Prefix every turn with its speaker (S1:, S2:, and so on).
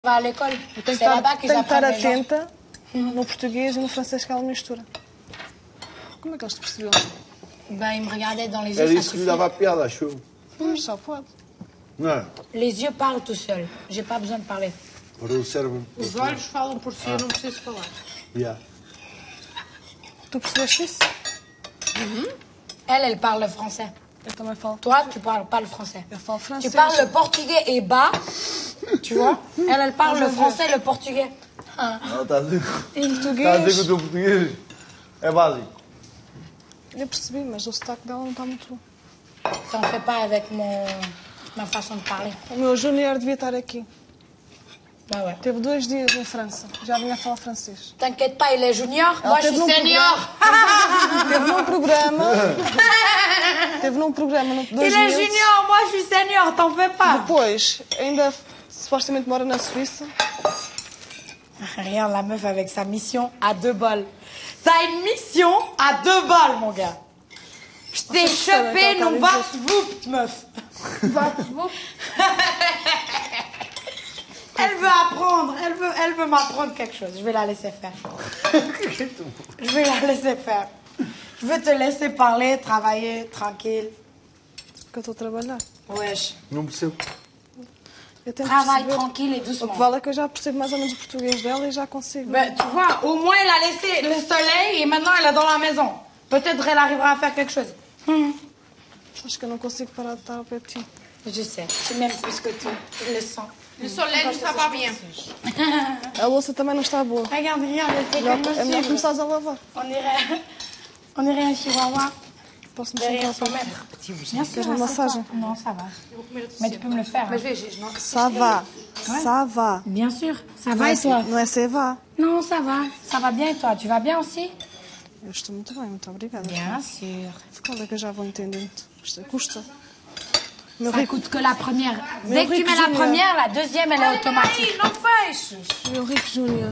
S1: Vai à l'école.
S2: Tem
S1: C'est là-bas
S2: que
S1: qu'ils
S2: estar
S1: apprennent les gens.
S2: atenta no português e no francês que ela mistura. Como é que eles te perceberam?
S1: Ben, ils me regardaient dans les yeux,
S3: Ele
S1: ça
S3: disse que
S1: suffit.
S3: dava piada, show.
S2: Só pode.
S3: Não é?
S1: Les yeux parlent tout seuls. J'ai pas besoin de parler.
S3: Para o cérebro.
S4: Os olhos falam por si, eu não preciso falar.
S3: Yeah.
S2: Tu percebeste isso?
S1: Elle parle le français.
S2: Eu também falo.
S1: Toi, tu parles pas le français.
S2: Eu falo
S1: Tu
S2: francês.
S1: parles le portugais et bas, tu vois. Elle parle le français et le portugais. Ah.
S3: Ela está a dizer,
S2: Em
S3: está a dizer que
S2: português.
S3: o teu português é básico.
S2: Eu percebi, mas o sotaque dela não está muito bom.
S1: T'en fais pas avec ma façon de parler.
S2: O meu Júnior devia estar aqui.
S1: Bah ouais.
S2: Teve 2 dias em França. Já vinha a falar francês.
S1: T'inquiète pas, il est junior, moi je
S2: teve
S1: suis
S2: num
S1: senior.
S2: Teve num programa. Teve num programa no 2
S1: Il est
S2: meses.
S1: junior, moi je suis senior, t'en fais pas.
S2: Depois, ainda supostamente mora na Suíça.
S1: Regarde la meuf avec sa mission à 2 balles. T'as une mission à 2 balles, mon gars. Je t'ai chopé,
S2: attends,
S1: nous
S2: attends,
S1: vas-vous, meuf. Elle veut apprendre, elle veut m'apprendre quelque chose. Je vais la laisser faire. Je vais la laisser faire. Je veux te laisser parler, travailler, tranquille.
S2: Que eu estou a trabalhar.
S1: Wesh.
S3: Não percebo.
S2: Eu tento
S1: Travaille
S2: perceber.
S1: tranquille et
S2: O
S1: doucement.
S2: que vale é que eu já percebo mais ou menos o português dela e já consigo.
S1: Ben, tu vois, au moins elle a laissé le soleil et maintenant elle est dans la maison. Peut-être elle arrivera à faire quelque chose.
S2: Acho que eu não consigo parar de estar ao pé de ti.
S1: Je sais, c'est même plus que tout. Je le sens.
S4: Le soleil ne ça va bien.
S2: A louça também não está boa.
S1: Regarde, elle fait comme
S2: É melhor
S1: possible.
S2: começares a lavar.
S1: On dirait un chihuahua
S2: Posso me
S1: derrière
S2: sentar
S1: son
S2: ao pé?
S1: maître. Bien sûr,
S2: une massage.
S1: Non, ça va. Mais tu peux me le faire.
S4: Mas
S1: hein.
S4: veja, não,
S2: Ça va. Ça va.
S1: Bien sûr. Ça
S2: Não
S1: va
S2: é,
S1: et toi?
S2: não é ça va.
S1: Non, ça va. Ça va bien et toi? Tu vas bien aussi?
S2: Eu estou muito bem, muito obrigada.
S1: Bien sûr.
S2: Qual é que eu já vou entendendo? Isto custa. Meu
S1: Ça
S2: rico,
S1: coûte que la première.
S2: Mais
S1: Dès que tu
S2: Rick
S1: mets la
S2: Junior.
S1: première, la deuxième, elle est automatique.
S4: não feches.
S2: meu rico Júnior.